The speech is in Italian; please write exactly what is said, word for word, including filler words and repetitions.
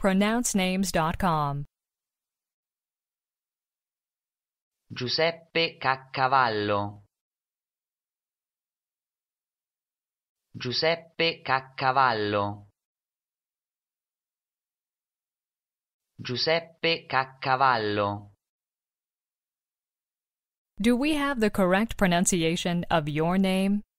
pronounce names dot com. Giuseppe Caccavallo. Giuseppe Caccavallo. Giuseppe Caccavallo. Do we have the correct pronunciation of your name?